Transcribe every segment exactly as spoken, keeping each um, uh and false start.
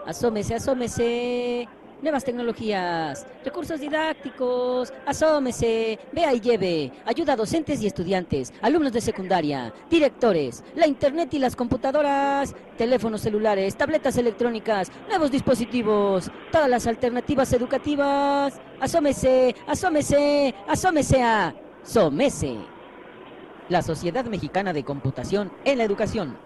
Asómese, asómese. Nuevas tecnologías, recursos didácticos, asómese, vea y lleve, ayuda a docentes y estudiantes, alumnos de secundaria, directores, la internet y las computadoras, teléfonos celulares, tabletas electrónicas, nuevos dispositivos, todas las alternativas educativas. Asómese, asómese, asómese a SOMESE, la Sociedad Mexicana de Computación en la Educación.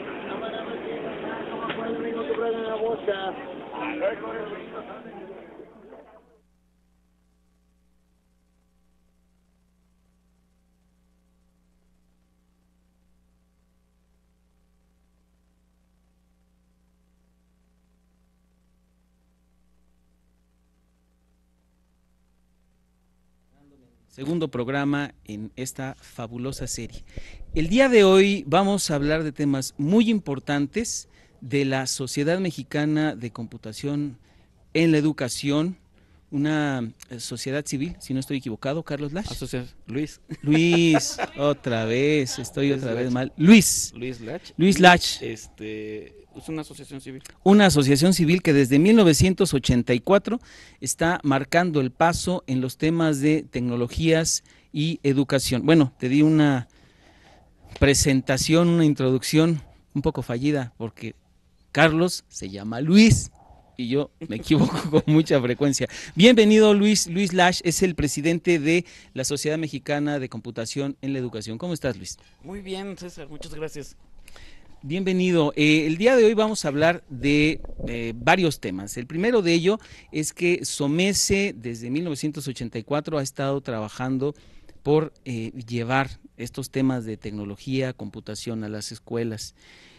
Segundo programa en esta fabulosa serie. El día de hoy vamos a hablar de temas muy importantes de la Sociedad Mexicana de Computación en la Educación, una sociedad civil, si no estoy equivocado, Carlos Lach. Asocia Luis. Luis, otra vez, estoy Luis otra Lach. vez mal. Luis. Luis Lach. Luis Lach. Este, es una asociación civil. Una asociación civil que desde mil novecientos ochenta y cuatro está marcando el paso en los temas de tecnologías y educación. Bueno, te di una presentación, una introducción un poco fallida porque Carlos se llama Luis y yo me equivoco con mucha frecuencia. Bienvenido Luis, Luis Lach es el presidente de la Sociedad Mexicana de Computación en la Educación. ¿Cómo estás, Luis? Muy bien, César, muchas gracias. Bienvenido. Eh, el día de hoy vamos a hablar de eh, varios temas. El primero de ello es que SOMESE desde mil novecientos ochenta y cuatro ha estado trabajando por eh, llevar estos temas de tecnología, computación a las escuelas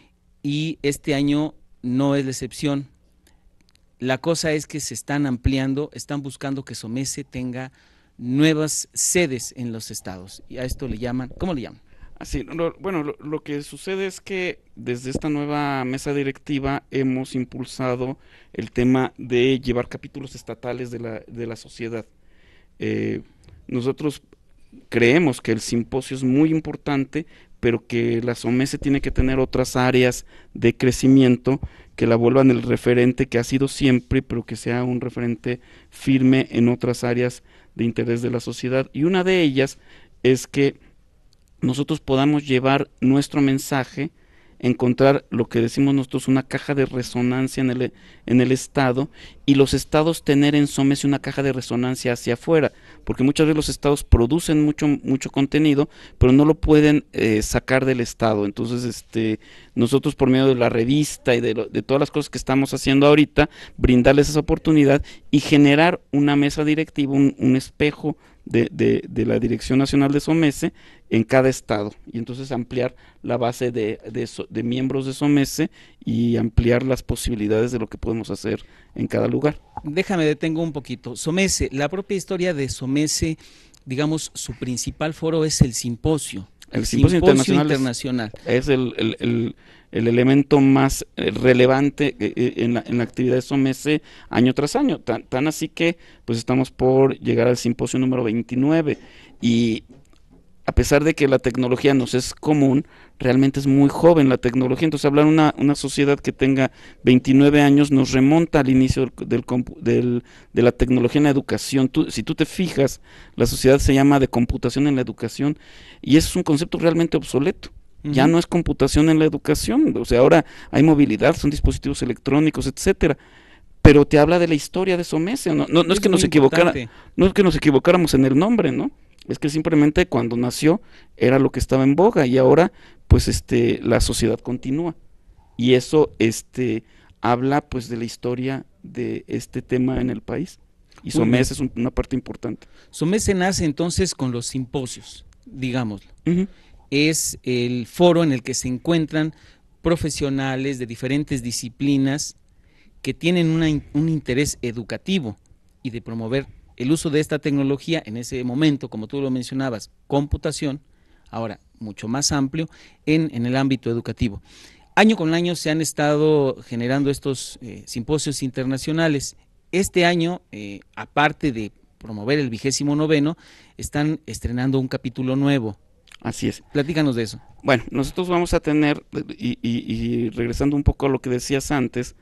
y este año no es la excepción. La cosa es que se están ampliando, están buscando que SOMESE tenga nuevas sedes en los estados y a esto le llaman, ¿cómo le llaman? Así, lo, bueno, lo, lo que sucede es que desde esta nueva mesa directiva hemos impulsado el tema de llevar capítulos estatales de la, de la sociedad. Eh, nosotros creemos que el simposio es muy importante, pero que la SOMESE tiene que tener otras áreas de crecimiento que la vuelvan el referente que ha sido siempre, pero que sea un referente firme en otras áreas de interés de la sociedad. Y una de ellas es que nosotros podamos llevar nuestro mensaje, encontrar lo que decimos nosotros una caja de resonancia en el, en el Estado y los estados tener en SOMESE una caja de resonancia hacia afuera, porque muchas veces los estados producen mucho, mucho contenido, pero no lo pueden eh, sacar del Estado. Entonces, este, nosotros por medio de la revista y de, lo, de todas las cosas que estamos haciendo ahorita, brindarles esa oportunidad y generar una mesa directiva, un, un espejo De, de, de la Dirección Nacional de SOMESE en cada estado y entonces ampliar la base de, de, de miembros de SOMESE y ampliar las posibilidades de lo que podemos hacer en cada lugar. Déjame detengo un poquito. SOMESE, la propia historia de SOMESE, digamos, su principal foro es el simposio. El, el simposio, simposio internacional, internacional. Es, es el, el, el, el elemento más relevante en la, en la actividad de SOMESE año tras año, tan, tan así que pues estamos por llegar al simposio número veintinueve y a pesar de que la tecnología nos es común, realmente es muy joven la tecnología, entonces hablar de una, una sociedad que tenga veintinueve años nos remonta al inicio del, del, del, de la tecnología en la educación. Tú, si tú te fijas, la sociedad se llama de computación en la educación y es un concepto realmente obsoleto. Uh-huh. Ya no es computación en la educación, o sea, ahora hay movilidad, son dispositivos electrónicos, etcétera. Pero te habla de la historia de SOMESE, no, no, no es, es que nos equivocara, no es que nos equivocáramos en el nombre, ¿no? Es que simplemente cuando nació era lo que estaba en boga y ahora pues este la sociedad continúa. Y eso este habla pues de la historia de este tema en el país. Y SOMESE es un, una parte importante. SOMESE nace entonces con los simposios, digámoslo. Uh-huh. Es el foro en el que se encuentran profesionales de diferentes disciplinas que tienen una, un interés educativo y de promover el uso de esta tecnología en ese momento, como tú lo mencionabas, computación, ahora mucho más amplio, en, en el ámbito educativo. Año con año se han estado generando estos eh, simposios internacionales. Este año, eh, aparte de promover el vigésimo noveno, están estrenando un capítulo nuevo. Así es. Platícanos de eso. Bueno, nosotros vamos a tener, y, y, y regresando un poco a lo que decías antes,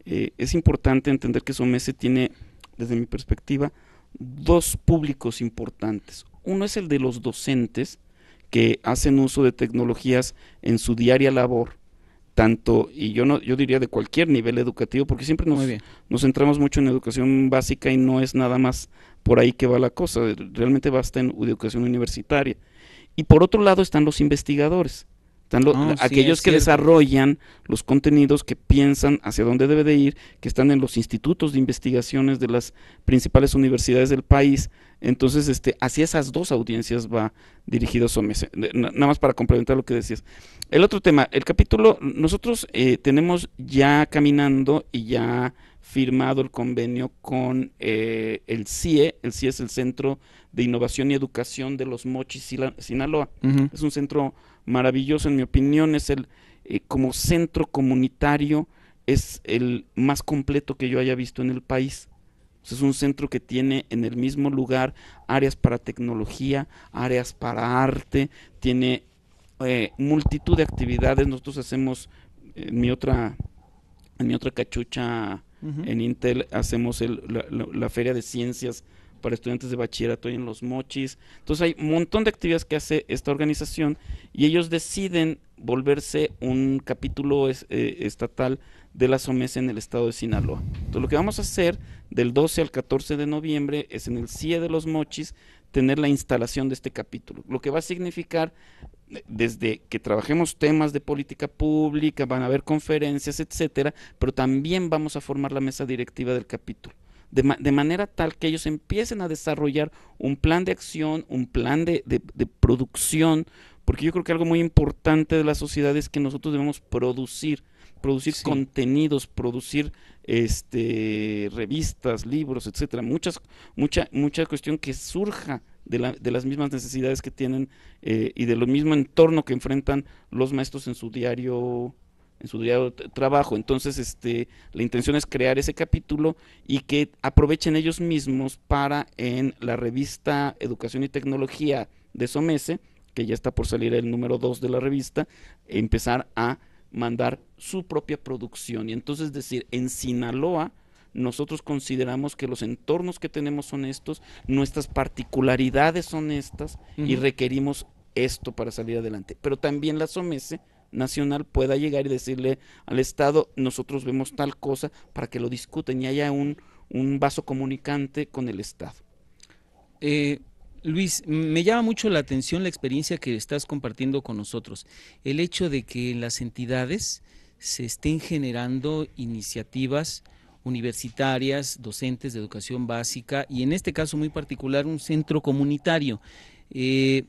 eh, es importante entender que SOMESE tiene, desde mi perspectiva, dos públicos importantes. Uno es el de los docentes que hacen uso de tecnologías en su diaria labor, tanto, y yo no, yo diría de cualquier nivel educativo, porque siempre nos, nos centramos mucho en educación básica y no es nada más por ahí que va la cosa, realmente basta en educación universitaria. Y por otro lado están los investigadores, están lo, oh, aquellos sí, que cierto. desarrollan los contenidos, que piensan hacia dónde debe de ir, que están en los institutos de investigaciones de las principales universidades del país. Entonces, este, hacia esas dos audiencias va dirigido SOMESE. Nada más para complementar lo que decías. El otro tema, el capítulo, nosotros eh, tenemos ya caminando y ya firmado el convenio con eh, el C I E. El C I E es el Centro de Innovación y Educación de Los Mochis, Sinaloa. Uh-huh. Es un centro maravilloso, en mi opinión, es el, eh, como centro comunitario, es el más completo que yo haya visto en el país. Es un centro que tiene en el mismo lugar áreas para tecnología, áreas para arte, tiene eh, multitud de actividades. Nosotros hacemos, en mi otra, en mi otra cachucha, uh-huh. en Intel, hacemos el, la, la, la feria de ciencias para estudiantes de bachillerato en Los Mochis. Entonces hay un montón de actividades que hace esta organización y ellos deciden volverse un capítulo es, eh, estatal de la SOMESE en el estado de Sinaloa. Entonces lo que vamos a hacer del doce al catorce de noviembre es en el C I E de Los Mochis tener la instalación de este capítulo, lo que va a significar desde que trabajemos temas de política pública, van a haber conferencias, etcétera, pero también vamos a formar la mesa directiva del capítulo. De, ma de manera tal que ellos empiecen a desarrollar un plan de acción, un plan de, de, de producción, porque yo creo que algo muy importante de la sociedad es que nosotros debemos producir, producir sí. contenidos, producir este revistas, libros, etcétera, muchas, mucha, mucha cuestión que surja de, la, de las mismas necesidades que tienen eh, y de lo mismo entorno que enfrentan los maestros en su diario en su diario de trabajo. Entonces, este, la intención es crear ese capítulo y que aprovechen ellos mismos para en la revista Educación y Tecnología de SOMESE, que ya está por salir el número dos de la revista, empezar a mandar su propia producción. Y entonces decir, en Sinaloa, nosotros consideramos que los entornos que tenemos son estos, nuestras particularidades son estas, uh-huh. y requerimos esto para salir adelante. Pero también la SOMESE nacional pueda llegar y decirle al Estado, nosotros vemos tal cosa, para que lo discuten y haya un, un vaso comunicante con el Estado. Eh, Luis, me llama mucho la atención la experiencia que estás compartiendo con nosotros, el hecho de que en las entidades se estén generando iniciativas universitarias, docentes de educación básica y en este caso muy particular un centro comunitario. Eh,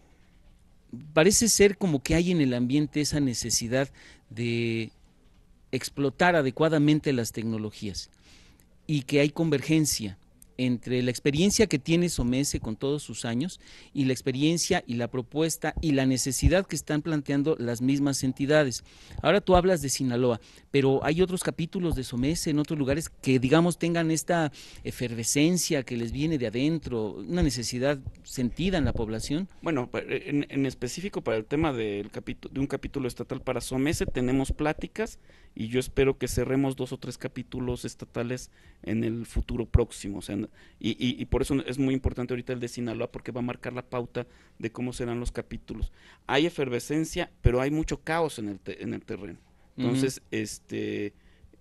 Parece ser como que hay en el ambiente esa necesidad de explotar adecuadamente las tecnologías y que hay convergencia entre la experiencia que tiene SOMESE con todos sus años y la experiencia y la propuesta y la necesidad que están planteando las mismas entidades. Ahora tú hablas de Sinaloa, pero hay otros capítulos de SOMESE en otros lugares que digamos tengan esta efervescencia que les viene de adentro, una necesidad sentida en la población. Bueno, en, en específico para el tema del capítulo, de un capítulo estatal para SOMESE tenemos pláticas y yo espero que cerremos dos o tres capítulos estatales en el futuro próximo, o sea, y, y, y por eso es muy importante ahorita el de Sinaloa, porque va a marcar la pauta de cómo serán los capítulos. Hay efervescencia, pero hay mucho caos en el, te, en el terreno. Entonces, uh-huh. este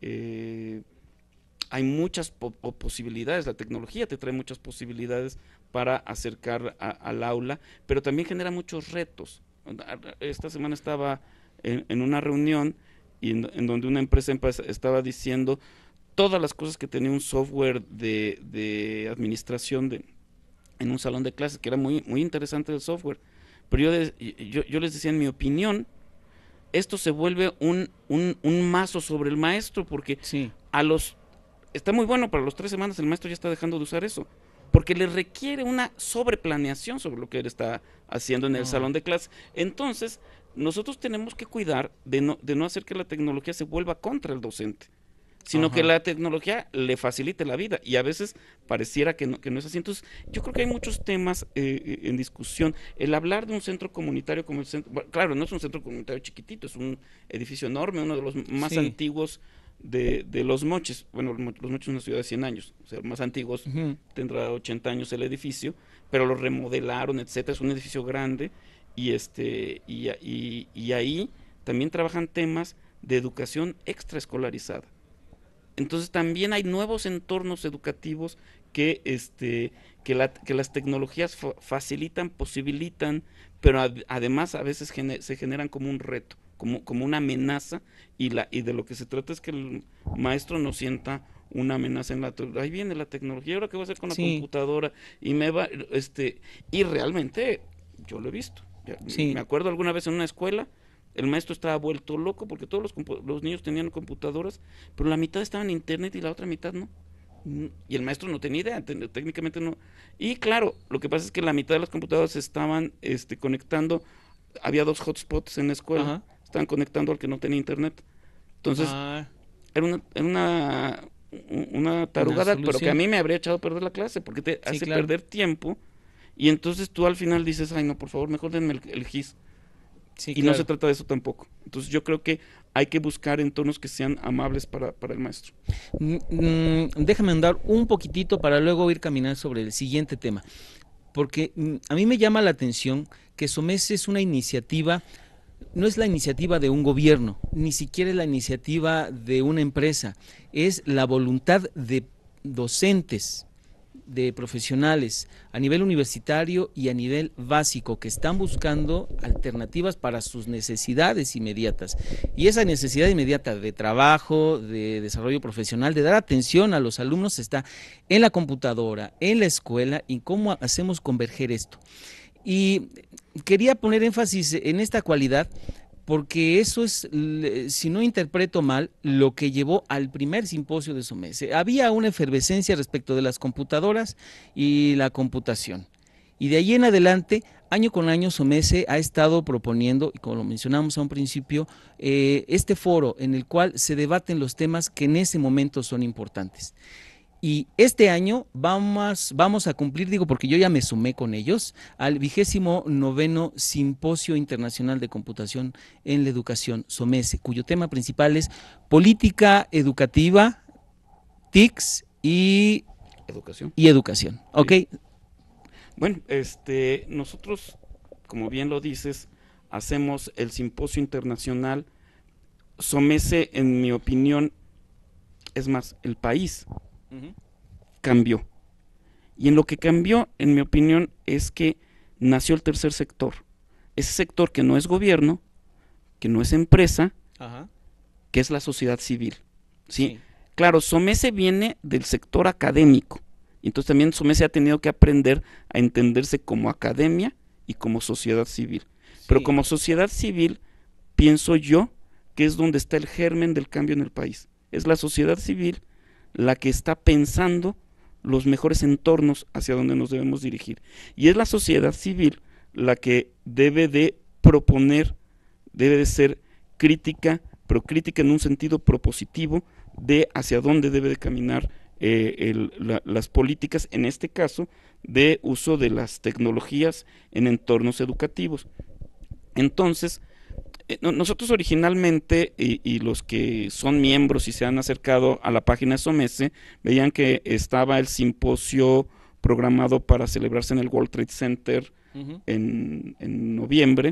eh, hay muchas po posibilidades, la tecnología te trae muchas posibilidades para acercar a, al aula, pero también genera muchos retos. Esta semana estaba en, en una reunión y en, en donde una empresa estaba diciendo todas las cosas que tenía un software de, de administración de, en un salón de clases, que era muy, muy interesante el software, pero yo, de, yo, yo les decía, en mi opinión, esto se vuelve un, un, un mazo sobre el maestro, porque sí. a los está muy bueno, para los tres semanas el maestro ya está dejando de usar eso, porque le requiere una sobreplaneación sobre lo que él está haciendo en el oh. salón de clases. Entonces, nosotros tenemos que cuidar de no, de no hacer que la tecnología se vuelva contra el docente, sino Ajá. que la tecnología le facilite la vida, y a veces pareciera que no, que no es así. Entonces, yo creo que hay muchos temas eh, en discusión. El hablar de un centro comunitario como el centro, bueno, claro, no es un centro comunitario chiquitito, es un edificio enorme, uno de los más sí. antiguos de, de Los Mochis. Bueno, Los Mochis es una ciudad de cien años, o sea, más antiguos, Ujú. tendrá ochenta años el edificio, pero lo remodelaron, etcétera. Es un edificio grande y este y, y, y ahí también trabajan temas de educación extraescolarizada. Entonces también hay nuevos entornos educativos que este que, la, que las tecnologías fa facilitan, posibilitan, pero ad además a veces gener se generan como un reto, como, como una amenaza, y, la, y de lo que se trata es que el maestro no sienta una amenaza en la, ahí viene la tecnología, ¿ahora qué voy a hacer con la Sí, computadora? Y me va, este, y realmente yo lo he visto. Ya, sí, me acuerdo alguna vez en una escuela, el maestro estaba vuelto loco porque todos los, los niños tenían computadoras, pero la mitad estaba en internet y la otra mitad no. Y el maestro no tenía idea, técnicamente no. Y claro, lo que pasa es que la mitad de las computadoras estaban este, conectando, había dos hotspots en la escuela, ajá, estaban conectando al que no tenía internet. Entonces, ah, era una, era una, una una tarugada, pero que a solución, mí me habría echado a perder la clase, porque te sí, hace claro, perder tiempo, y entonces tú al final dices, ay no, por favor, mejor denme el, el gis. sí, Y no se claro. trata de eso tampoco. Entonces yo creo que hay que buscar entornos que sean amables para, para el maestro. Mm, mm, déjame andar un poquitito para luego ir caminando sobre el siguiente tema, porque mm, a mí me llama la atención que SOMES es una iniciativa, no es la iniciativa de un gobierno, ni siquiera es la iniciativa de una empresa, es la voluntad de docentes, de profesionales a nivel universitario y a nivel básico que están buscando alternativas para sus necesidades inmediatas. Y esa necesidad inmediata de trabajo, de desarrollo profesional, de dar atención a los alumnos está en la computadora, en la escuela, y cómo hacemos converger esto. Y quería poner énfasis en esta cualidad porque eso es, si no interpreto mal, lo que llevó al primer simposio de SOMES. Había una efervescencia respecto de las computadoras y la computación. Y de ahí en adelante, año con año, SOMES ha estado proponiendo, y como lo mencionamos a un principio, eh, este foro en el cual se debaten los temas que en ese momento son importantes. Y este año vamos, vamos a cumplir, digo porque yo ya me sumé con ellos, al vigésimo noveno Simposio Internacional de Computación en la Educación, SOMES, cuyo tema principal es política educativa, T I Cs y, Educación. y educación. ¿Ok? Sí. Bueno, este, nosotros, como bien lo dices, hacemos el Simposio Internacional. SOMES, en mi opinión, es más, el país uh-huh. cambió. Y en lo que cambió, en mi opinión, es que nació el tercer sector. Ese sector que no es gobierno, que no es empresa, uh-huh. que es la sociedad civil. ¿Sí? Sí. Claro, SOMES viene del sector académico. Entonces también SOMES ha tenido que aprender a entenderse como academia y como sociedad civil. Sí. Pero como sociedad civil, pienso yo que es donde está el germen del cambio en el país. Es la sociedad civil la que está pensando los mejores entornos hacia donde nos debemos dirigir. Y es la sociedad civil la que debe de proponer, debe de ser crítica, pero crítica en un sentido propositivo de hacia dónde debe de caminar eh, el, la, las políticas, en este caso, de uso de las tecnologías en entornos educativos. Entonces, nosotros originalmente, y, y los que son miembros y se han acercado a la página de SOMES, veían que estaba el simposio programado para celebrarse en el World Trade Center uh-huh. en, en noviembre,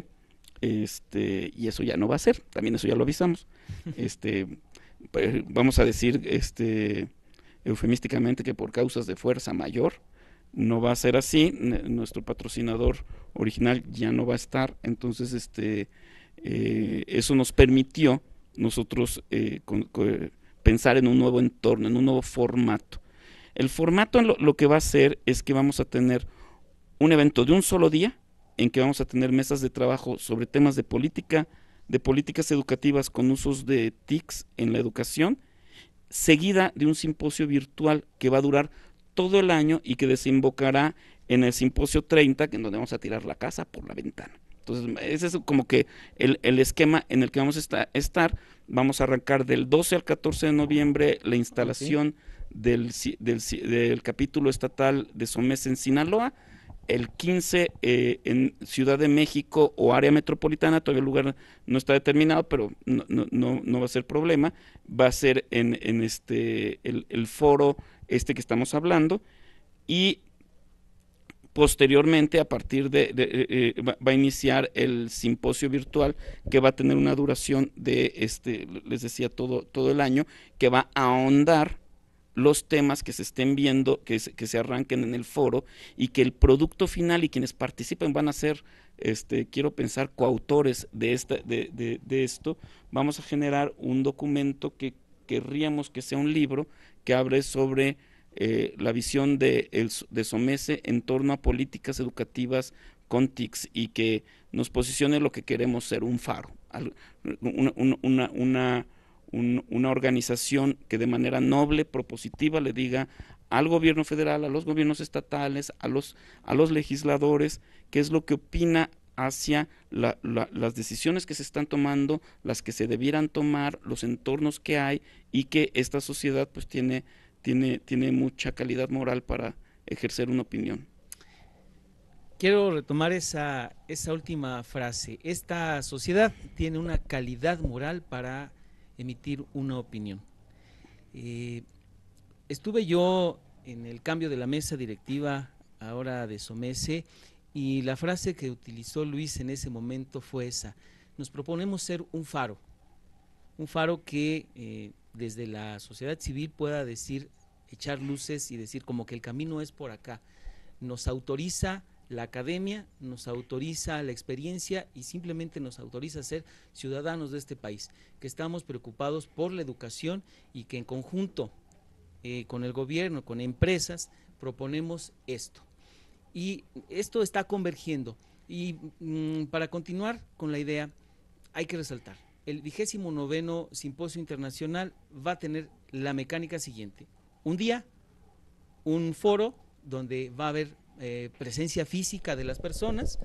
este, y eso ya no va a ser, también eso ya lo avisamos. este, pues, vamos a decir este, eufemísticamente que por causas de fuerza mayor no va a ser así, N- nuestro patrocinador original ya no va a estar, entonces este... Eh, eso nos permitió nosotros eh, con, con, pensar en un nuevo entorno, en un nuevo formato. El formato lo, lo que va a hacer es que vamos a tener un evento de un solo día, en que vamos a tener mesas de trabajo sobre temas de política, de políticas educativas con usos de T I Cs en la educación, seguida de un simposio virtual que va a durar todo el año y que desembocará en el simposio treinta, en donde vamos a tirar la casa por la ventana. Entonces, ese es como que el, el esquema en el que vamos a estar. Vamos a arrancar del doce al catorce de noviembre la instalación okay. del, del, del capítulo estatal de SOMES en Sinaloa. el quince eh, en Ciudad de México o área metropolitana, todavía el lugar no está determinado, pero no, no, no, no va a ser problema, va a ser en, en este el, el foro este que estamos hablando, y posteriormente, a partir de, de eh, va, va a iniciar el simposio virtual, que va a tener una duración de, este les decía, todo, todo el año, que va a ahondar los temas que se estén viendo, que se, que se arranquen en el foro, y que el producto final y quienes participen van a ser, este, quiero pensar, coautores de, esta, de, de, de esto. Vamos a generar un documento que querríamos que sea un libro que hable sobre eh, la visión de, el, de SOMECE en torno a políticas educativas con T I Cs, y que nos posicione lo que queremos ser, un faro, una, una, una Un, una organización que de manera noble, propositiva, le diga al gobierno federal, a los gobiernos estatales, a los, a los legisladores, qué es lo que opina hacia la, la, las decisiones que se están tomando, las que se debieran tomar, los entornos que hay, y que esta sociedad pues tiene, tiene, tiene mucha calidad moral para ejercer una opinión. Quiero retomar esa, esa última frase. Esta sociedad tiene una calidad moral para emitir una opinión. Eh, estuve yo en el cambio de la mesa directiva ahora de SOMECE, y la frase que utilizó Luis en ese momento fue esa: nos proponemos ser un faro, un faro que eh, desde la sociedad civil pueda decir, echar luces y decir como que el camino es por acá. Nos autoriza la academia, nos autoriza la experiencia y simplemente nos autoriza a ser ciudadanos de este país, que estamos preocupados por la educación y que en conjunto eh, con el gobierno, con empresas, proponemos esto. Y esto está convergiendo. Y mmm, para continuar con la idea, hay que resaltar, el vigésimo noveno Simposio Internacional va a tener la mecánica siguiente: un día, un foro donde va a haber Eh, presencia física de las personas,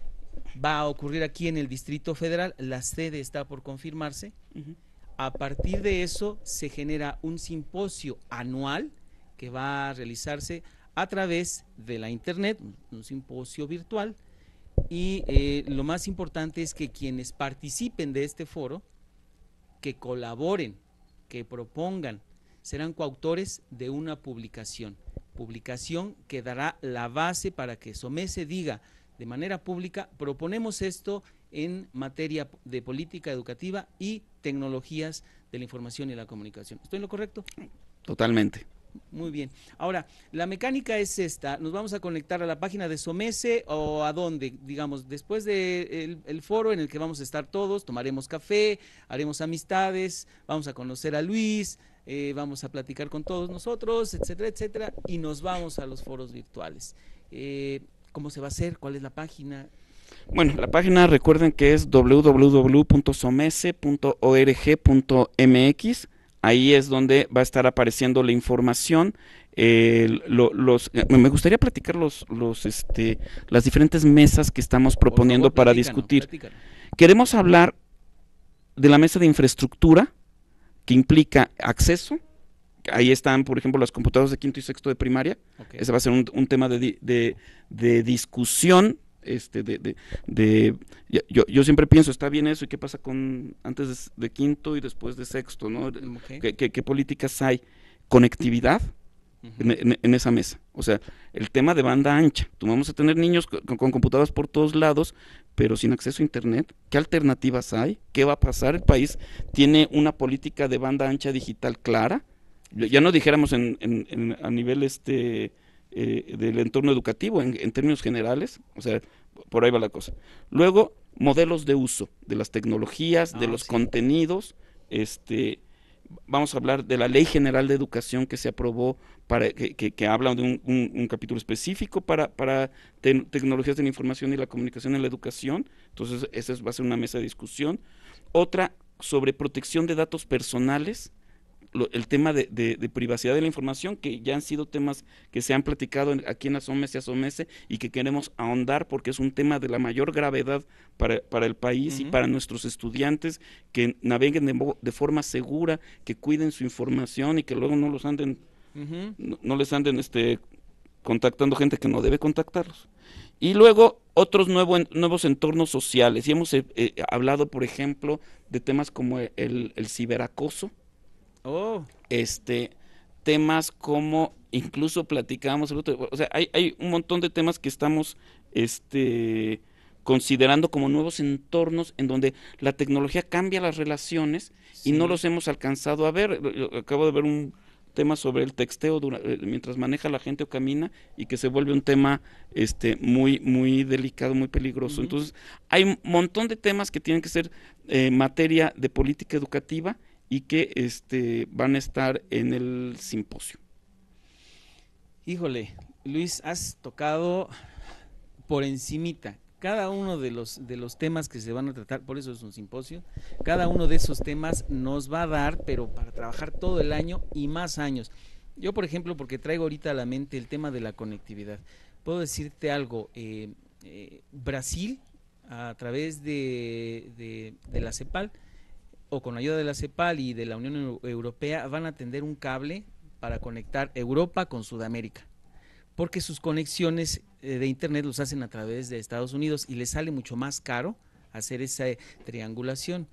va a ocurrir aquí en el Distrito Federal, la sede está por confirmarse. Uh-huh. A partir de eso se genera un simposio anual que va a realizarse a través de la internet, un, un simposio virtual, y eh, lo más importante es que quienes participen de este foro, que colaboren, que propongan, serán coautores de una publicación. publicación que dará la base para que SOMECE diga de manera pública: proponemos esto en materia de política educativa y tecnologías de la información y la comunicación. ¿Estoy en lo correcto? Totalmente. Muy bien. Ahora, la mecánica es esta: nos vamos a conectar a la página de SOMECE, o a dónde, digamos, después del de foro en el que vamos a estar todos, tomaremos café, haremos amistades, vamos a conocer a Luis, Eh, vamos a platicar con todos nosotros, etcétera, etcétera, y nos vamos a los foros virtuales. Eh, ¿Cómo se va a hacer? ¿Cuál es la página? Bueno, la página, recuerden que es doble u doble u doble u punto somece punto org punto m x. Ahí es donde va a estar apareciendo la información. Eh, lo, los, me gustaría platicar los, los, este, las diferentes mesas que estamos proponiendo favor, para platícanos, discutir. platícanos. Queremos hablar de la mesa de infraestructura, que implica acceso. Ahí están, por ejemplo, las computadoras de quinto y sexto de primaria. Okay. Ese va a ser un, un tema de, de, de discusión. Este, de, de, de yo, yo siempre pienso, ¿está bien eso? ¿Y qué pasa con antes de, de quinto y después de sexto? ¿No? Okay. ¿Qué, qué, qué políticas hay? Conectividad. Uh-huh. en, en, en esa mesa. O sea, el tema de banda ancha. Tú vamos a tener niños con, con computadoras por todos lados, pero sin acceso a internet. ¿Qué alternativas hay? ¿Qué va a pasar? El país tiene una política de banda ancha digital clara. Ya no dijéramos en, en, en, a nivel este eh, del entorno educativo, en, en términos generales. O sea, por ahí va la cosa. Luego, modelos de uso de las tecnologías, ah, de los sí. contenidos. Este, vamos a hablar de la Ley General de Educación que se aprobó, para que, que, que habla de un, un, un capítulo específico para, para te, tecnologías de la información y la comunicación en la educación. Entonces, esa va a ser una mesa de discusión. Otra sobre protección de datos personales, lo, el tema de, de, de privacidad de la información, que ya han sido temas que se han platicado en, aquí en la SOMECE, SOMECE, y que queremos ahondar porque es un tema de la mayor gravedad para, para el país. Uh-huh. Y para nuestros estudiantes, que naveguen de, de forma segura, que cuiden su información y que luego no los anden, uh-huh. no, no les anden este contactando gente que no debe contactarlos. Y luego otros nuevo, nuevos entornos sociales. Y hemos eh, eh, hablado, por ejemplo, de temas como el, el ciberacoso. Oh. Este, temas como, incluso platicábamos, el otro, o sea, hay, hay un montón de temas que estamos este, considerando como nuevos entornos en donde la tecnología cambia las relaciones Sí. y no los hemos alcanzado a ver. Yo acabo de ver un tema sobre el texteo dura, mientras maneja la gente o camina, y que se vuelve un tema este muy muy delicado, muy peligroso. Uh-huh. Entonces hay un montón de temas que tienen que ser eh, materia de política educativa y que este van a estar en el simposio. Híjole, Luis, has tocado por encimita cada uno de los de los temas que se van a tratar, por eso es un simposio. Cada uno de esos temas nos va a dar, pero para trabajar todo el año y más años. Yo, por ejemplo, porque traigo ahorita a la mente el tema de la conectividad, puedo decirte algo. eh, eh, Brasil, a través de, de, de la CEPAL, o con ayuda de la CEPAL y de la Unión Europea, van a tender un cable para conectar Europa con Sudamérica, porque sus conexiones eh, de internet los hacen a través de Estados Unidos y les sale mucho más caro hacer esa eh, triangulación.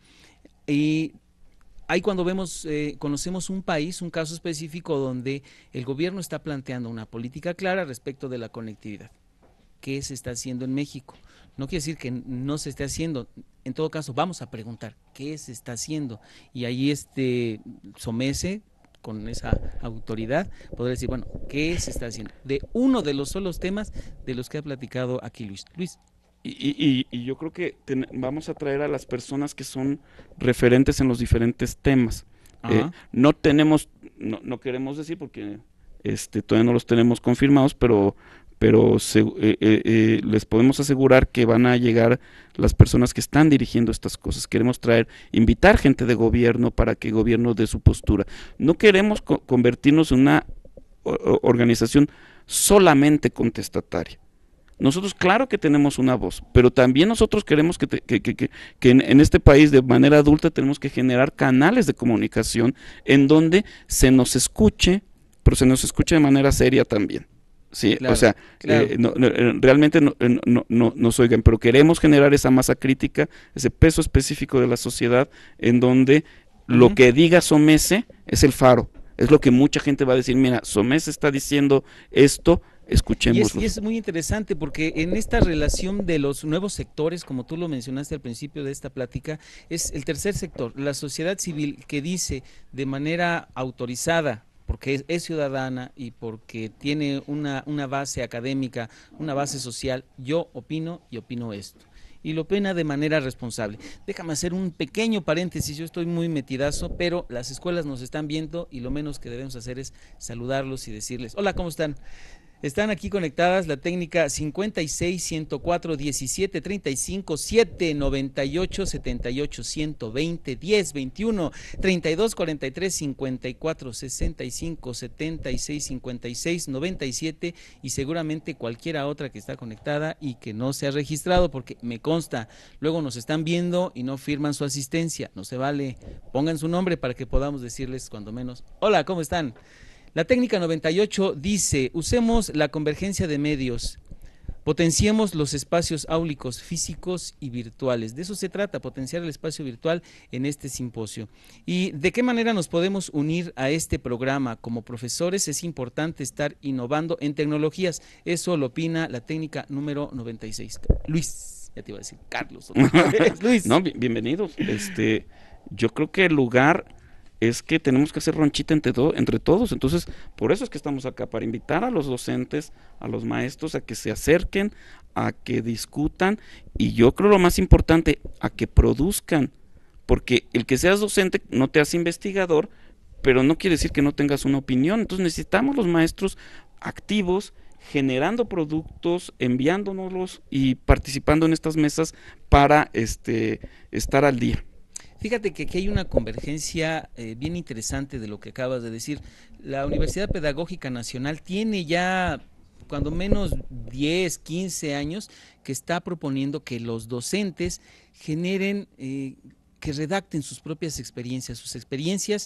Y ahí cuando vemos, eh, conocemos un país, un caso específico donde el gobierno está planteando una política clara respecto de la conectividad. ¿Qué se está haciendo en México? No quiere decir que no se esté haciendo. En todo caso, vamos a preguntar qué se está haciendo. Y ahí este SOMECE, con esa autoridad, poder decir, bueno, ¿qué se está haciendo? De uno de los solos temas de los que ha platicado aquí Luis. Luis. Y, y, y yo creo que ten, vamos a traer a las personas que son referentes en los diferentes temas. Eh, no tenemos, no, no queremos decir porque este todavía no los tenemos confirmados, pero pero se, eh, eh, eh, les podemos asegurar que van a llegar las personas que están dirigiendo estas cosas. Queremos traer, invitar gente de gobierno para que el gobierno dé su postura. No queremos co convertirnos en una o, organización solamente contestataria. Nosotros claro que tenemos una voz, pero también nosotros queremos que, te, que, que, que, que en, en este país de manera adulta tenemos que generar canales de comunicación en donde se nos escuche, pero se nos escuche de manera seria también. Sí, claro, o sea, claro. eh, no, no, realmente no, no, no nos oigan, pero queremos generar esa masa crítica, ese peso específico de la sociedad, en donde uh-huh. lo que diga SOMECE es el faro, es lo que mucha gente va a decir, mira, SOMECE está diciendo esto, escuchémoslo. Y es, y es muy interesante porque en esta relación de los nuevos sectores, como tú lo mencionaste al principio de esta plática, es el tercer sector, la sociedad civil, que dice de manera autorizada, porque es, es ciudadana y porque tiene una, una base académica, una base social, yo opino y opino esto. Y lo opina de manera responsable. Déjame hacer un pequeño paréntesis, yo estoy muy metidazo, pero las escuelas nos están viendo y lo menos que debemos hacer es saludarlos y decirles, hola, ¿cómo están? Están aquí conectadas la técnica cincuenta y seis, ciento cuatro, diecisiete, treinta y cinco, siete, noventa y ocho, setenta y ocho, ciento veinte, diez, veintiuno, treinta y dos, cuarenta y tres, cincuenta y cuatro, sesenta y cinco, setenta y seis, cincuenta y seis, noventa y siete y seguramente cualquiera otra que está conectada y que no se ha registrado, porque me consta, luego nos están viendo y no firman su asistencia, no se vale, pongan su nombre para que podamos decirles cuando menos, hola, ¿cómo están? La técnica noventa y ocho dice, usemos la convergencia de medios, potenciemos los espacios áulicos físicos y virtuales. De eso se trata, potenciar el espacio virtual en este simposio. ¿Y de qué manera nos podemos unir a este programa? Como profesores es importante estar innovando en tecnologías. Eso lo opina la técnica número noventa y seis. Luis, ya te iba a decir Carlos. Luis. No, bienvenidos. Este, yo creo que el lugar es que tenemos que hacer ronchita entre, to entre todos, entonces por eso es que estamos acá, para invitar a los docentes, a los maestros a que se acerquen, a que discutan, y yo creo lo más importante, a que produzcan, porque el que seas docente no te hace investigador, pero no quiere decir que no tengas una opinión, entonces necesitamos los maestros activos, generando productos, enviándonoslos y participando en estas mesas para este, estar al día. Fíjate que aquí hay una convergencia eh, bien interesante de lo que acabas de decir. La Universidad Pedagógica Nacional tiene ya cuando menos diez, quince años que está proponiendo que los docentes generen, eh, que redacten sus propias experiencias, sus experiencias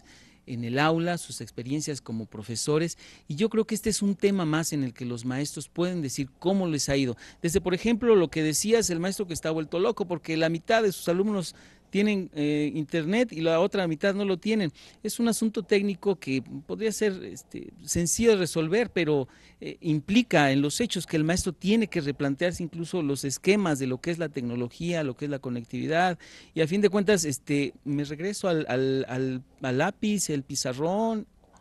en el aula, sus experiencias como profesores, y yo creo que este es un tema más en el que los maestros pueden decir cómo les ha ido. Desde, por ejemplo, lo que decías, el maestro que está vuelto loco porque la mitad de sus alumnos tienen eh, internet y la otra mitad no lo tienen. Es un asunto técnico que podría ser este, sencillo de resolver, pero eh, implica en los hechos que el maestro tiene que replantearse incluso los esquemas de lo que es la tecnología, lo que es la conectividad, y a fin de cuentas este, me regreso al, al, al, al lápiz, el pizarrón,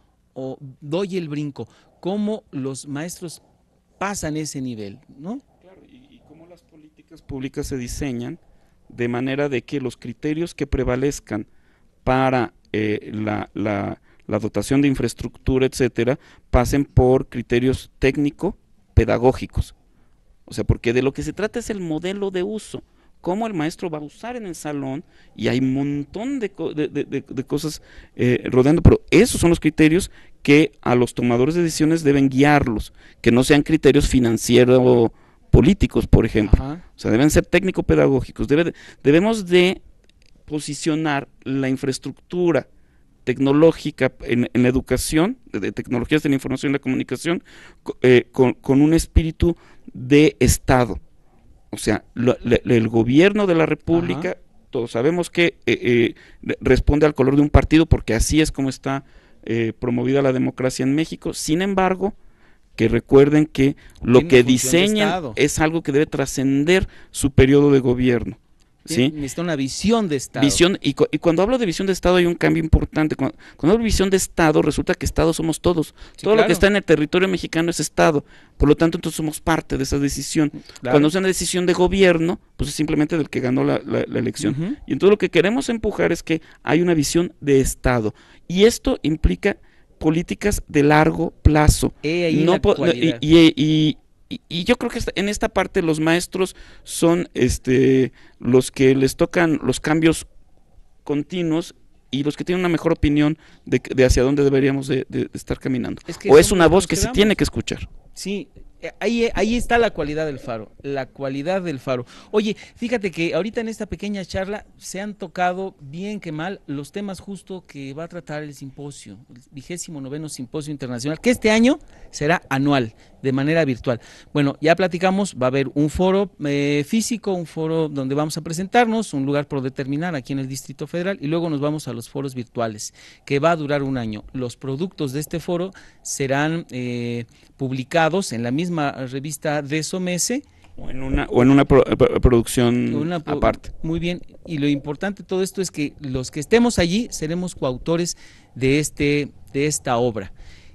o doy el brinco. ¿Cómo los maestros pasan ese nivel, ¿no? Claro, y, y cómo las políticas públicas se diseñan de manera de que los criterios que prevalezcan para eh, la, la, la dotación de infraestructura, etcétera, pasen por criterios técnico-pedagógicos. O sea, porque de lo que se trata es el modelo de uso, cómo el maestro va a usar en el salón, y hay un montón de, de, de, de cosas eh, rodeando, pero esos son los criterios que a los tomadores de decisiones deben guiarlos, que no sean criterios financieros políticos, por ejemplo. Ajá. O sea, deben ser técnico-pedagógicos. Debe, debemos de posicionar la infraestructura tecnológica en, en la educación, de, de tecnologías de la información y la comunicación, eh, con, con un espíritu de Estado. O sea, lo, le, el gobierno de la República, ajá, todos sabemos que eh, eh, responde al color de un partido, porque así es como está eh, promovida la democracia en México. Sin embargo, que recuerden que lo que diseñan es algo que debe trascender su periodo de gobierno. ¿Sí? Necesita una visión de Estado. Visión, y, cu y cuando hablo de visión de Estado hay un cambio importante. Cuando, cuando hablo de visión de Estado, resulta que Estado somos todos. Sí, Todo claro. lo que está en el territorio mexicano es Estado. Por lo tanto, entonces somos parte de esa decisión. Claro. Cuando es una decisión de gobierno, pues es simplemente del que ganó la, la, la elección. Uh-huh. Y entonces lo que queremos empujar es que hay una visión de Estado. Y esto implica políticas de largo plazo. Eh, ahí no no, y, y, y, y, y yo creo que en esta parte los maestros son este los que les tocan los cambios continuos y los que tienen una mejor opinión de, de hacia dónde deberíamos de, de, de estar caminando. Es que o es una voz que se tiene que escuchar. Sí, ahí, ahí está la cualidad del faro, la cualidad del faro. Oye, fíjate que ahorita en esta pequeña charla se han tocado, bien que mal, los temas justo que va a tratar el simposio, el vigésimo noveno simposio internacional, que este año será anual, de manera virtual. Bueno, ya platicamos, va a haber un foro eh, físico, un foro donde vamos a presentarnos, un lugar por determinar aquí en el Distrito Federal, y luego nos vamos a los foros virtuales, que va a durar un año. Los productos de este foro serán eh, publicados en la misma revista de SOMESE, o en una o en una pro, producción una, aparte. Muy bien, y lo importante de todo esto es que los que estemos allí seremos coautores de este de esta obra.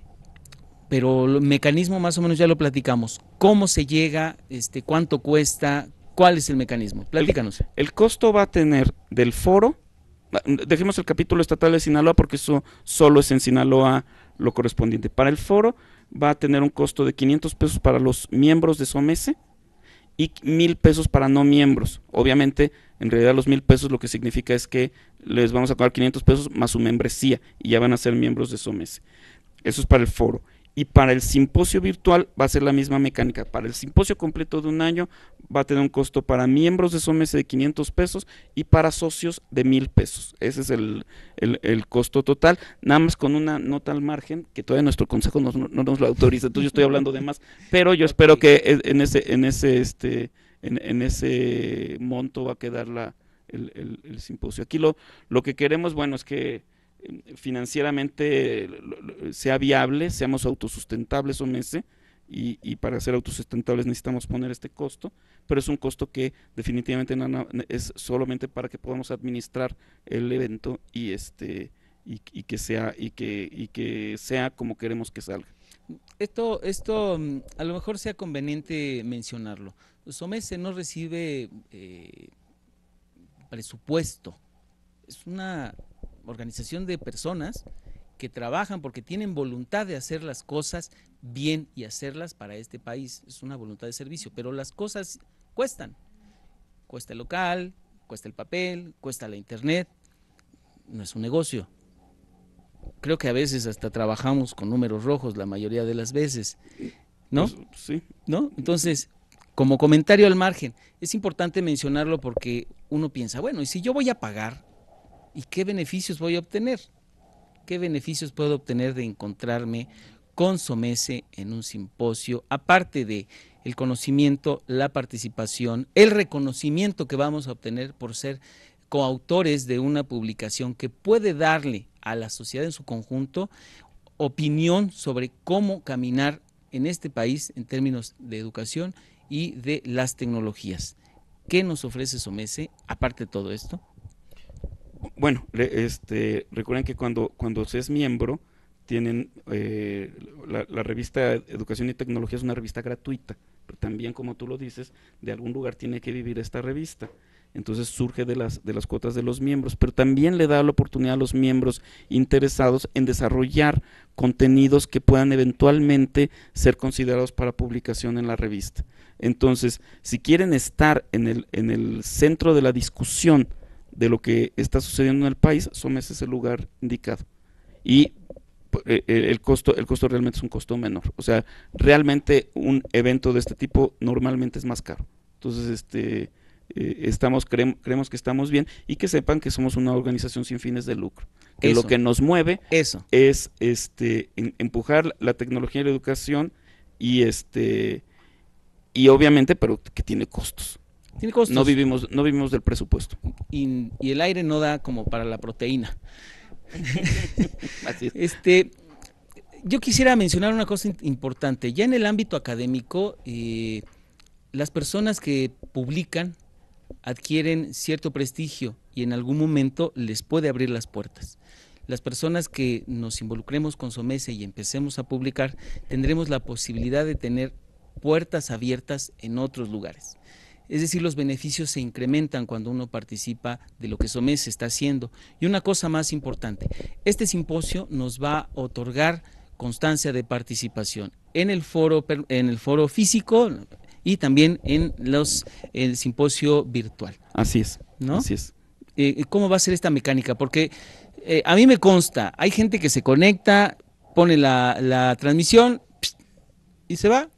Pero el mecanismo más o menos ya lo platicamos. ¿Cómo se llega? Este, ¿cuánto cuesta? ¿Cuál es el mecanismo? Platícanos. El, el costo va a tener del foro, dejemos el capítulo estatal de Sinaloa porque eso solo es en Sinaloa lo correspondiente. Para el foro va a tener un costo de quinientos pesos para los miembros de SOMESE y mil pesos para no miembros. Obviamente, en realidad los mil pesos lo que significa es que les vamos a cobrar quinientos pesos más su membresía y ya van a ser miembros de SOMESE. Eso es para el foro. Y para el simposio virtual va a ser la misma mecánica. Para el simposio completo de un año va a tener un costo para miembros de SOMESE de quinientos pesos y para socios de mil pesos. Ese es el, el, el costo total, nada más con una nota al margen, que todavía nuestro consejo no, no, no nos lo autoriza, entonces yo estoy hablando de más, pero yo espero que en ese, en ese, este, en, en ese monto va a quedar la, el, el, el simposio. Aquí lo, lo que queremos, bueno, es que financieramente sea viable, seamos autosustentables SOMESE, y, y para ser autosustentables necesitamos poner este costo, pero es un costo que definitivamente no, no, es solamente para que podamos administrar el evento y este y, y que sea y que y que sea como queremos que salga. Esto esto a lo mejor sea conveniente mencionarlo. SOMESE no recibe eh, presupuesto, es una organización de personas que trabajan porque tienen voluntad de hacer las cosas bien y hacerlas para este país. Es una voluntad de servicio, pero las cosas cuestan. Cuesta el local, cuesta el papel, cuesta la internet. No es un negocio. Creo que a veces hasta trabajamos con números rojos la mayoría de las veces, ¿no? Pues, sí. ¿No? Entonces, como comentario al margen, es importante mencionarlo porque uno piensa, bueno, ¿y si yo voy a pagar? ¿Y qué beneficios voy a obtener? ¿Qué beneficios puedo obtener de encontrarme con SOMECE en un simposio? Aparte de el conocimiento, la participación, el reconocimiento que vamos a obtener por ser coautores de una publicación que puede darle a la sociedad en su conjunto opinión sobre cómo caminar en este país en términos de educación y de las tecnologías. ¿Qué nos ofrece SOMECE aparte de todo esto? Bueno, este, recuerden que cuando, cuando se es miembro, tienen eh, la, la revista Educación y Tecnología es una revista gratuita, pero también, como tú lo dices, de algún lugar tiene que vivir esta revista. Entonces surge de las, de las cuotas de los miembros, pero también le da la oportunidad a los miembros interesados en desarrollar contenidos que puedan eventualmente ser considerados para publicación en la revista. Entonces, si quieren estar en el, en el centro de la discusión de lo que está sucediendo en el país, SOMECE es el lugar indicado. Y eh, el costo, el costo realmente es un costo menor. O sea, realmente un evento de este tipo normalmente es más caro. Entonces, este... Eh, estamos creemos, creemos que estamos bien y que sepan que somos una organización sin fines de lucro, que Eso. lo que nos mueve Eso. es este en, empujar la tecnología y la educación y este y obviamente pero que tiene costos. Tiene costos. No vivimos no vivimos del presupuesto. Y, y el aire no da como para la proteína. Así es. Este, yo quisiera mencionar una cosa importante. Ya en el ámbito académico, eh, las personas que publican adquieren cierto prestigio y en algún momento les puede abrir las puertas. Las personas que nos involucremos con SOMECE y empecemos a publicar, tendremos la posibilidad de tener puertas abiertas en otros lugares. Es decir, los beneficios se incrementan cuando uno participa de lo que SOMECE está haciendo. Y una cosa más importante, este simposio nos va a otorgar constancia de participación en el foro, en el foro físico y también en los el simposio virtual. Así es, ¿no? Así es. Eh, ¿Cómo va a ser esta mecánica? Porque eh, a mí me consta, hay gente que se conecta, pone la, la transmisión pst, y se va.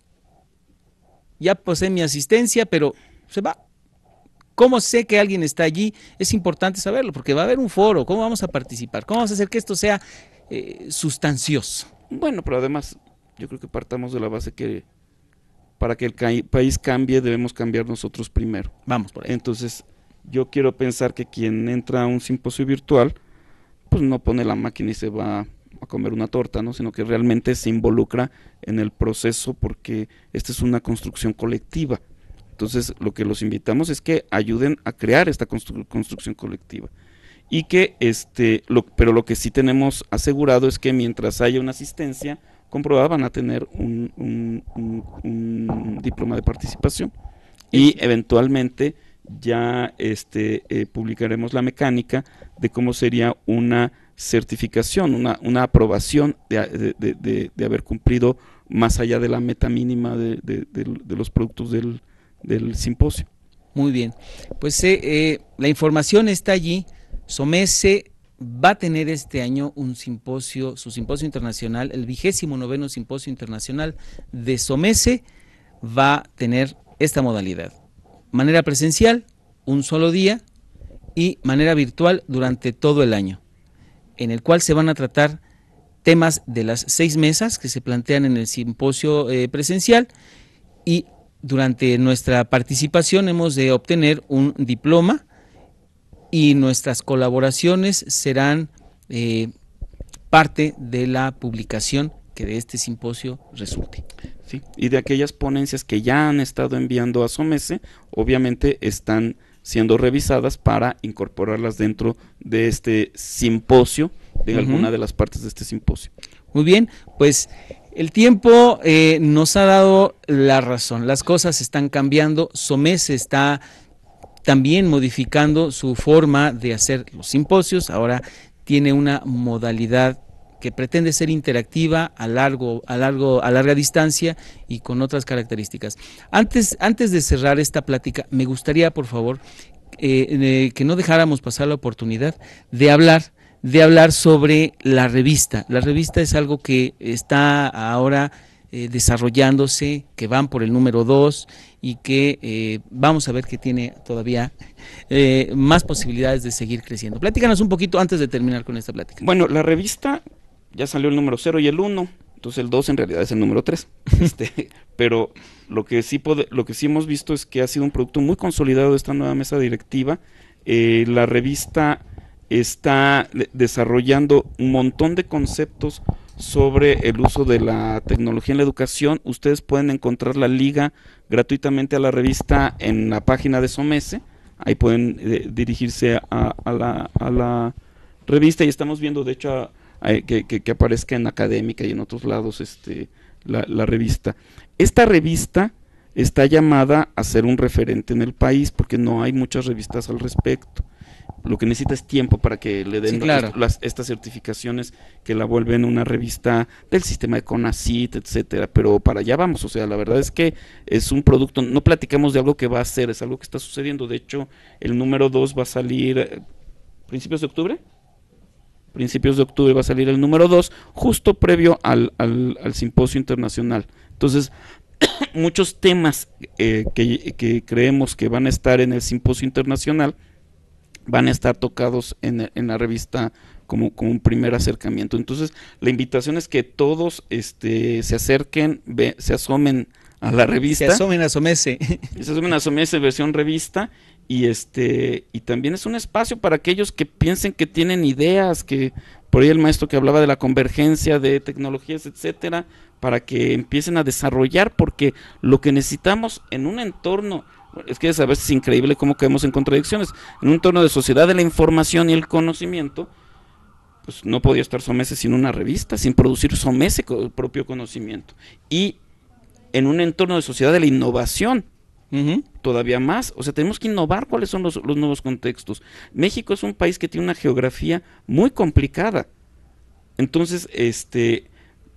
Ya posee mi asistencia, pero se va. ¿Cómo sé que alguien está allí? Es importante saberlo, porque va a haber un foro. ¿Cómo vamos a participar? ¿Cómo vamos a hacer que esto sea eh, sustancioso? Bueno, pero además yo creo que partamos de la base que para que el ca país cambie debemos cambiar nosotros primero. Vamos por ahí. Entonces, yo quiero pensar que quien entra a un simposio virtual, pues no pone la máquina y se va a comer una torta, ¿no? Sino que realmente se involucra en el proceso porque esta es una construcción colectiva. Entonces, lo que los invitamos es que ayuden a crear esta constru construcción colectiva. Y que, este, lo, pero lo que sí tenemos asegurado es que mientras haya una asistencia comprobada van a tener un, un, un, un diploma de participación y eventualmente ya este, eh, publicaremos la mecánica de cómo sería una certificación, una, una aprobación de, de, de, de, de haber cumplido más allá de la meta mínima de, de, de, de los productos del, del simposio. Muy bien, pues eh, eh, la información está allí. SOMECE va a tener este año un simposio, su simposio internacional, el vigésimo noveno simposio internacional de SOMECE va a tener esta modalidad. Manera presencial, un solo día, y manera virtual durante todo el año, en el cual se van a tratar temas de las seis mesas que se plantean en el simposio eh, presencial, y durante nuestra participación hemos de obtener un diploma y nuestras colaboraciones serán eh, parte de la publicación que de este simposio resulte. Sí, y de aquellas ponencias que ya han estado enviando a SOMECE, obviamente están siendo revisadas para incorporarlas dentro de este simposio, de uh-huh. alguna de las partes de este simposio. Muy bien, pues el tiempo eh, nos ha dado la razón, las cosas están cambiando, SOMECE está también modificando su forma de hacer los simposios, ahora tiene una modalidad que pretende ser interactiva a largo, a largo, a larga distancia y con otras características. Antes, antes de cerrar esta plática, me gustaría, por favor, eh, eh, que no dejáramos pasar la oportunidad de hablar, de hablar sobre la revista. La revista es algo que está ahora eh, desarrollándose, que van por el número dos y que eh, vamos a ver que tiene todavía eh, más posibilidades de seguir creciendo. Platícanos un poquito antes de terminar con esta plática. Bueno, la revista ya salió el número cero y el uno, entonces el dos en realidad es el número tres. Este, pero lo que sí pode, lo que sí hemos visto es que ha sido un producto muy consolidado de esta nueva mesa directiva. Eh, la revista está desarrollando un montón de conceptos sobre el uso de la tecnología en la educación. Ustedes pueden encontrar la liga gratuitamente a la revista en la página de SOMESE. Ahí pueden eh, dirigirse a, a, la, a la revista, y estamos viendo de hecho a, a, que, que, que aparezca en Académica y en otros lados este, la, la revista. Esta revista está llamada a ser un referente en el país porque no hay muchas revistas al respecto. Lo que necesita es tiempo para que le den sí, claro. est las, estas certificaciones que la vuelven una revista del sistema de CONACYT, etcétera, pero para allá vamos. O sea, la verdad es que es un producto, no platicamos de algo que va a ser, es algo que está sucediendo. De hecho, el número dos va a salir eh, principios de octubre, principios de octubre va a salir el número dos, justo previo al, al, al simposio internacional. Entonces, muchos temas eh, que, que creemos que van a estar en el simposio internacional van a estar tocados en, en la revista como, como un primer acercamiento. Entonces, la invitación es que todos este, se acerquen, ve, se asomen a la revista. Se asomen a SOMESE. Se asomen a SOMESE versión revista, y este y también es un espacio para aquellos que piensen que tienen ideas, que por ahí el maestro que hablaba de la convergencia de tecnologías, etcétera, para que empiecen a desarrollar, porque lo que necesitamos en un entorno, es que a veces es increíble cómo caemos en contradicciones, en un entorno de sociedad de la información y el conocimiento, pues no podía estar SOMESE sin una revista, sin producir SOMESE con el propio conocimiento, y en un entorno de sociedad de la innovación, uh-huh. todavía más. O sea, tenemos que innovar cuáles son los, los nuevos contextos. México es un país que tiene una geografía muy complicada, entonces este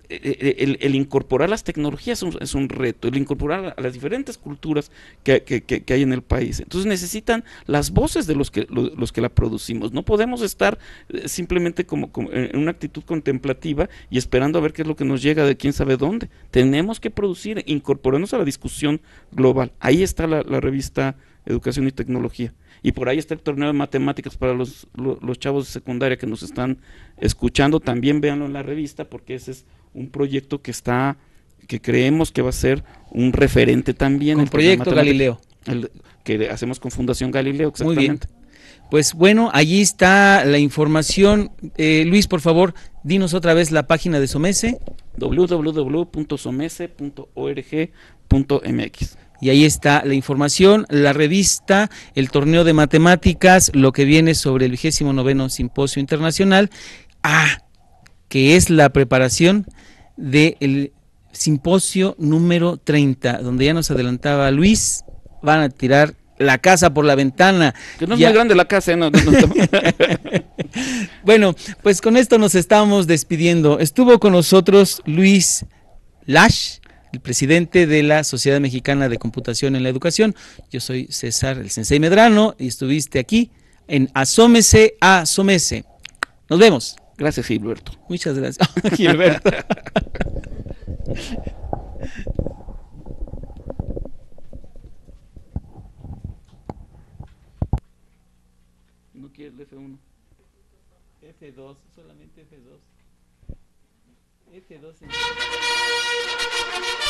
El, el incorporar las tecnologías es un, es un reto, el incorporar a las diferentes culturas que, que, que, que hay en el país. Entonces necesitan las voces de los que, los, los que la producimos. No podemos estar simplemente como, como en una actitud contemplativa y esperando a ver qué es lo que nos llega de quién sabe dónde. Tenemos que producir, incorporarnos a la discusión global. Ahí está la, la revista Educación y Tecnología. Y por ahí está el torneo de matemáticas para los, los, los chavos de secundaria que nos están escuchando. También véanlo en la revista, porque ese es un proyecto que está, que creemos que va a ser un referente también. Con Proyecto Galileo. El, que hacemos con Fundación Galileo, exactamente. Muy bien. Pues bueno, allí está la información. Eh, Luis, por favor, dinos otra vez la página de SOMESE. doble u doble u doble u punto somese punto org punto m x. Y ahí está la información, la revista, el torneo de matemáticas, lo que viene sobre el vigésimo noveno Simposio Internacional, ah, que es la preparación del simposio número treinta, donde ya nos adelantaba Luis, van a tirar la casa por la ventana. Que no es ya. muy grande la casa, ¿eh? No, no, no. Bueno, pues con esto nos estamos despidiendo. Estuvo con nosotros Luis Lash, el presidente de la Sociedad Mexicana de Computación en la Educación. Yo soy César, el Sensei Medrano, y estuviste aquí en Asómese a SOMESE. Nos vemos. Gracias, Gilberto. Muchas gracias, Gilberto. ¿No quieres el F uno? F dos, solamente F dos. F dos. En...